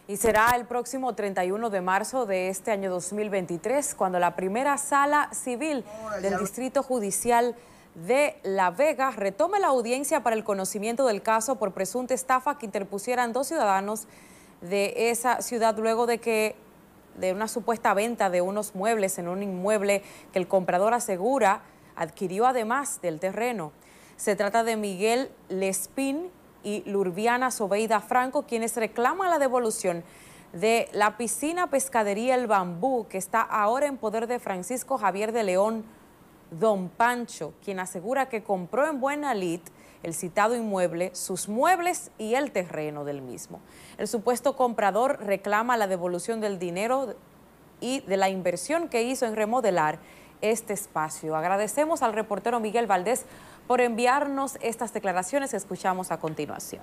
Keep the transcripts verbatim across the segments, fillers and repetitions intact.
Y será el próximo treinta y uno de marzo de este año dos mil veintitrés cuando la primera sala civil del Distrito Judicial de La Vega retome la audiencia para el conocimiento del caso por presunta estafa que interpusieran dos ciudadanos de esa ciudad luego de que de una supuesta venta de unos muebles en un inmueble que el comprador asegura adquirió además del terreno. Se trata de Miguel Lespín y Lurviana Sobeida Franco, quienes reclaman la devolución de la piscina pescadería El Bambú, que está ahora en poder de Francisco Javier de León Don Pancho, quien asegura que compró en buena lid el citado inmueble, sus muebles y el terreno del mismo. El supuesto comprador reclama la devolución del dinero y de la inversión que hizo en remodelar este espacio. Agradecemos al reportero Miguel Valdés por enviarnos estas declaraciones que escuchamos a continuación.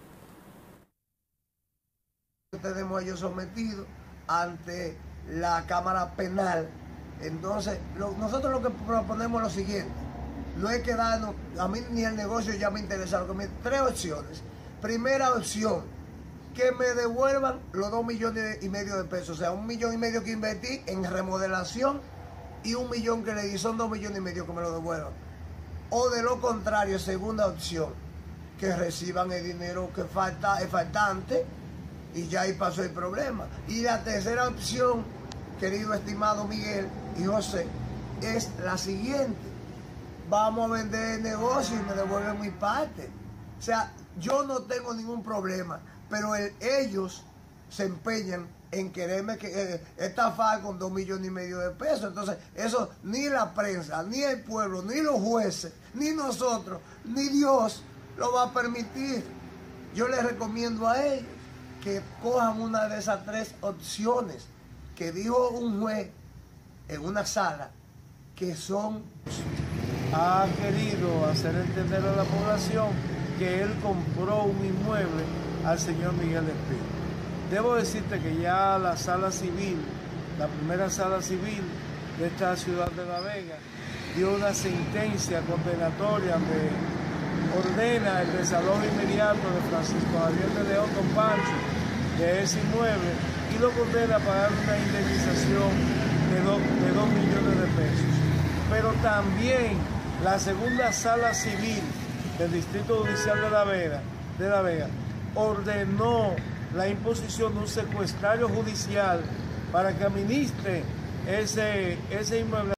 Tenemos ellos sometidos ante la Cámara Penal. Entonces, lo, nosotros lo que proponemos es lo siguiente: no es quedarnos, a mí ni el negocio ya me interesa, lo que me, tres opciones. Primera opción, que me devuelvan los dos millones y medio de pesos, o sea, un millón y medio que invertí en remodelación y un millón que le di, son dos millones y medio que me lo devuelvan. O de lo contrario, segunda opción, que reciban el dinero que falta, es faltante, y ya ahí pasó el problema. Y la tercera opción, querido estimado Miguel y José, es la siguiente: vamos a vender el negocio y me devuelven mi parte. O sea, yo no tengo ningún problema, pero el, ellos se empeñan en quererme que, eh, estafar con dos millones y medio de pesos. Entonces, eso ni la prensa, ni el pueblo, ni los jueces, ni nosotros, ni Dios lo va a permitir. Yo les recomiendo a ellos que cojan una de esas tres opciones que dijo un juez en una sala, que son... Ha querido hacer entender a la población que él compró un inmueble al señor Miguel Lespín. Debo decirte que ya la sala civil, la primera sala civil de esta ciudad de La Vega, dio una sentencia condenatoria donde ordena el desalojo inmediato de Francisco Javier de León Don Pancho de ese inmueble y lo condena a pagar una indemnización de dos, de dos millones de pesos. Pero también la segunda sala civil del Distrito Judicial de La Vega, de La Vega ordenó la imposición de un secuestrario judicial para que administre ese, ese inmueble.